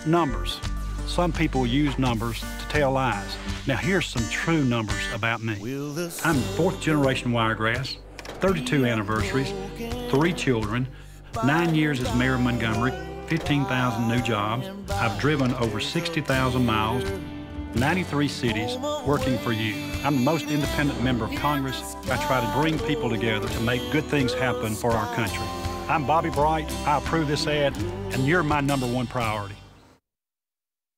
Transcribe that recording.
Numbers. Some people use numbers to tell lies. Now here's some true numbers about me. I'm fourth generation Wiregrass, 32 anniversaries, 3 children, 9 years as mayor of Montgomery, 15,000 new jobs. I've driven over 60,000 miles, 93 cities, working for you. I'm the most independent member of Congress. I try to bring people together to make good things happen for our country. I'm Bobby Bright. I approve this ad, and you're my #1 priority.